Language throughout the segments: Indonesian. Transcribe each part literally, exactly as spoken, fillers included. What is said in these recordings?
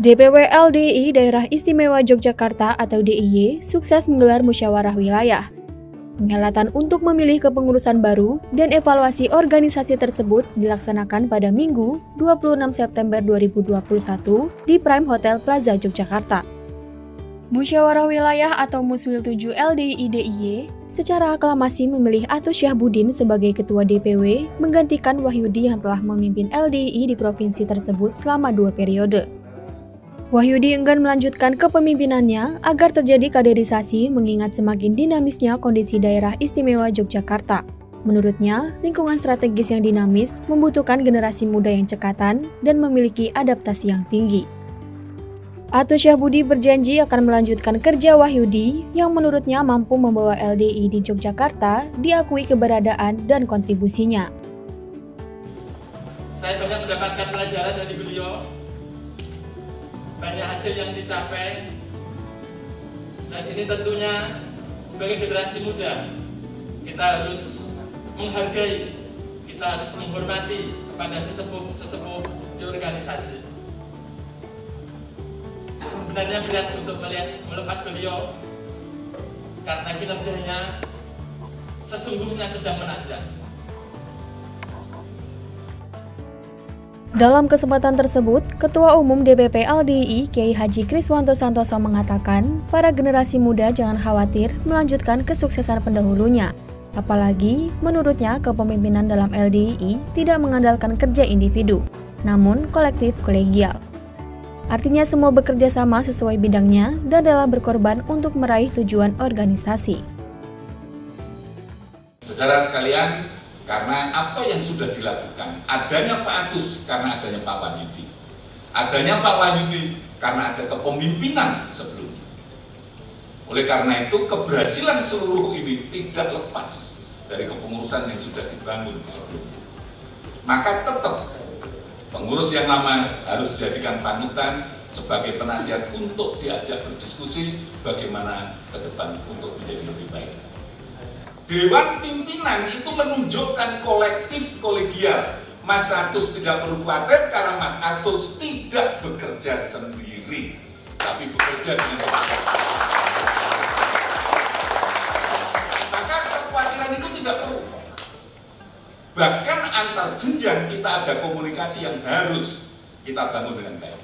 D P W L D I I Daerah Istimewa Yogyakarta atau D I Y sukses menggelar musyawarah wilayah. Penghelatan untuk memilih kepengurusan baru dan evaluasi organisasi tersebut dilaksanakan pada Minggu dua puluh enam September dua ribu dua puluh satu di Prime Hotel Plaza Yogyakarta. Musyawarah Wilayah atau Muswil tujuh L D I I D I Y secara aklamasi memilih Atus Syahbudin sebagai Ketua D P W menggantikan Wahyudi yang telah memimpin L D I I di provinsi tersebut selama dua periode. Wahyudi enggan melanjutkan kepemimpinannya agar terjadi kaderisasi mengingat semakin dinamisnya kondisi daerah istimewa Yogyakarta. Menurutnya, lingkungan strategis yang dinamis membutuhkan generasi muda yang cekatan dan memiliki adaptasi yang tinggi. Atus Syahbudi berjanji akan melanjutkan kerja Wahyudi yang menurutnya mampu membawa L D I I di Yogyakarta diakui keberadaan dan kontribusinya. Saya banyak mendapatkan pelajaran dari beliau. Banyak hasil yang dicapai, dan ini tentunya sebagai generasi muda kita harus menghargai, kita harus menghormati kepada sesepuh-sesepuh di organisasi. Sebenarnya berat untuk melihat melepas beliau karena kinerjanya sesungguhnya sedang menanjak. Dalam kesempatan tersebut, Ketua Umum D P P L D I I Kiai Haji Kriswanto Santoso mengatakan, para generasi muda jangan khawatir melanjutkan kesuksesan pendahulunya. Apalagi, menurutnya kepemimpinan dalam L D I I tidak mengandalkan kerja individu, namun kolektif kolegial. Artinya semua bekerja sama sesuai bidangnya dan rela berkorban untuk meraih tujuan organisasi. Saudara sekalian, karena apa yang sudah dilakukan, adanya Pak Atus karena adanya Pak Wahyudi, adanya Pak Wahyudi karena ada kepemimpinan sebelumnya. Oleh karena itu, keberhasilan seluruh ini tidak lepas dari kepengurusan yang sudah dibangun sebelumnya. Maka tetap pengurus yang lama harus dijadikan panutan sebagai penasihat untuk diajak berdiskusi bagaimana ke depan untuk menjadi lebih baik. Dewan pimpinan itu menunjukkan kolektif kolegial. Mas Atus tidak perlu khawatir karena Mas Atus tidak bekerja sendiri, tapi bekerja dengan maka kekhawatiran itu tidak perlu. Bahkan antar jenjang kita ada komunikasi yang harus kita bangun dengan baik.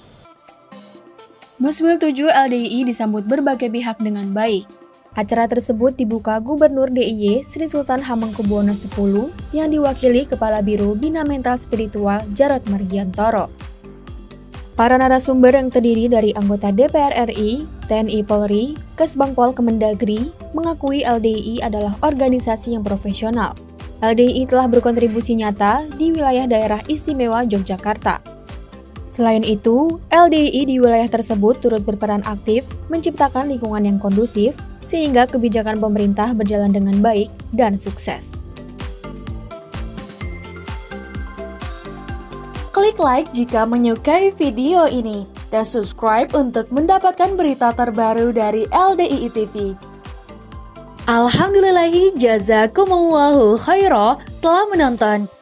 Muswil tujuh L D I I disambut berbagai pihak dengan baik. Acara tersebut dibuka Gubernur D I Y Sri Sultan Hamengkubuwono X yang diwakili Kepala Biro Bina Mental Spiritual Jarod Margiantoro. Para narasumber yang terdiri dari anggota D P R R I, T N I Polri, Kesbangpol Kemendagri mengakui L D I I adalah organisasi yang profesional. L D I I telah berkontribusi nyata di wilayah daerah istimewa Yogyakarta. Selain itu, L D I I di wilayah tersebut turut berperan aktif menciptakan lingkungan yang kondusif sehingga kebijakan pemerintah berjalan dengan baik dan sukses. Klik like jika menyukai video ini dan subscribe untuk mendapatkan berita terbaru dari L D I I T V. Alhamdulillahi jazakumullahu khairah telah menonton.